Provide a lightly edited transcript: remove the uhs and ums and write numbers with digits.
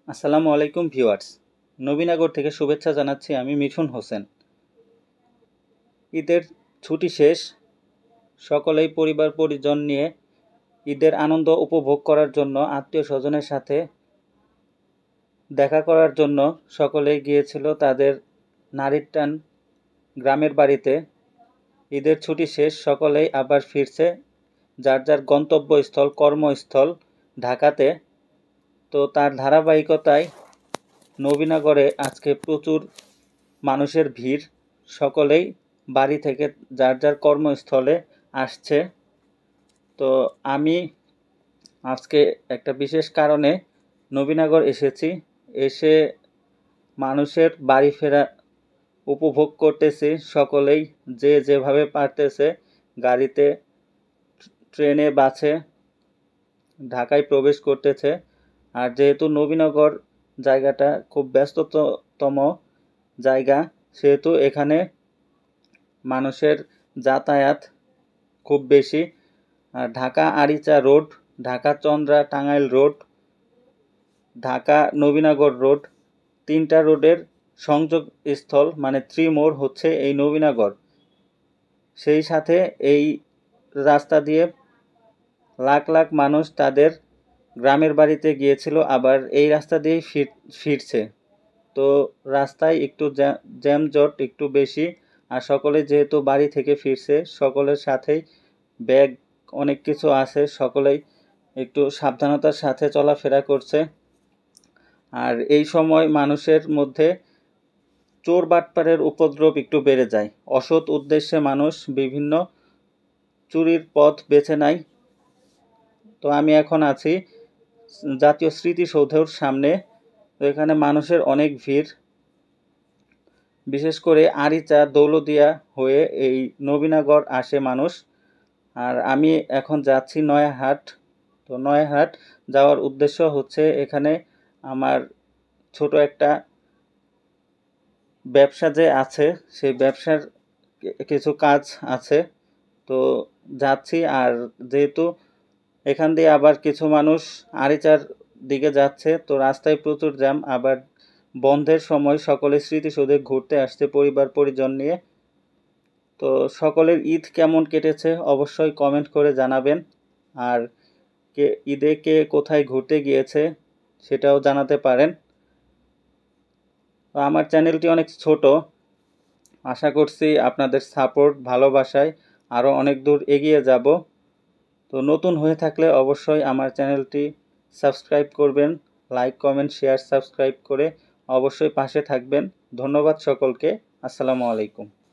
আসসালামু আলাইকুম ভিউয়ার্স। নবীনগর থেকে শুভেচ্ছা জানাচ্ছি আমি মিঠুন হোসেন। ঈদের ছুটি শেষ, সকলেই পরিবার পরিজন নিয়ে ঈদের আনন্দ উপভোগ করার জন্য আত্মীয় স্বজনের সাথে দেখা করার জন্য সকলেই গিয়েছিল তাদের নারীর টান গ্রামের বাড়িতে। ঈদের ছুটি শেষ, সকলেই আবার ফিরছে যার যার গন্তব্যস্থল কর্মস্থল ঢাকাতে। তো তার ধারাবাহিকতায় নবীনগরে আজকে প্রচুর মানুষের ভিড়। সকলেই বাড়ি থেকে যার যার কর্মস্থলে আসছে। তো আমি আজকে একটা বিশেষ কারণে নবীনগর এসেছি। এসে মানুষের বাড়ি ফেরা উপভোগ করতেছি। সকলেই যে যেভাবে পারতেছে গাড়িতে, ট্রেনে, বাসে ঢাকায় প্রবেশ করতেছে। আর যেহেতু নবীনগর জায়গাটা খুব ব্যস্ততম জায়গা, সেহেতু এখানে মানুষের যাতায়াত খুব বেশি। আর Dhaka Aricha road, Dhaka Chandra Tangail road, Dhaka Nabinagar road, তিনটা রোডের সংযোগ স্থল মানে ত্রিমোড় হচ্ছে এই নবীনগর। সেই সাথে এই রাস্তা দিয়ে লাখ লাখ মানুষ তাদের গ্রামের বাড়িতে গিয়েছিল, আবার এই রাস্তা দিয়েই ফিরছে। তো রাস্তায় একটু জ্যামজট একটু বেশি। আর সকলে যেহেতু বাড়ি থেকে ফিরছে, সকলের সাথেই ব্যাগ অনেক কিছু আছে, সকলেই একটু সাবধানতার সাথে চলাফেরা করছে। আর এই সময় মানুষের মধ্যে চোর বাটপারের উপদ্রব একটু বেড়ে যায়। অসৎ উদ্দেশ্যে মানুষ বিভিন্ন চুরির পথ বেছে নেয়। তো আমি এখন আছি জাতীয় স্মৃতিসৌধের সামনে। তো এখানে মানুষের অনেক ভিড়, বিশেষ করে আরিচা দৌলতদিয়া হয়ে এই নবীনগর আসে মানুষ। আর আমি এখন যাচ্ছি নয়াহাট। তো নয়াহাট যাওয়ার উদ্দেশ্য হচ্ছে এখানে আমার ছোট একটা ব্যবসা যে আছে, সেই ব্যবসার কিছু কাজ আছে। তো যাচ্ছি। আর যেহেতু এখান দিয়ে আবার কিছু মানুষ আরিচার দিকে যাচ্ছে, তো রাস্তায় প্রচুর জ্যাম। আবার বন্ধের সময় সকলে স্মৃতিসৌধে ঘুরতে আসছে পরিবার পরিজন নিয়ে। তো সকলের ঈদ কেমন কেটেছে অবশ্যই কমেন্ট করে জানাবেন। আর ঈদে কে কোথায় ঘুরতে গিয়েছে সেটাও জানাতে পারেন। তো আমার চ্যানেলটি অনেক ছোট, আশা করছি আপনাদের সাপোর্ট ভালোবাসায় আরও অনেক দূর এগিয়ে যাব। তো নতুন হয়ে থাকলে অবশ্যই আমার চ্যানেলটি সাবস্ক্রাইব করবেন, লাইক কমেন্ট শেয়ার সাবস্ক্রাইব করে অবশ্যই পাশে থাকবেন। ধন্যবাদ সকলকে। আসসালামু আলাইকুম।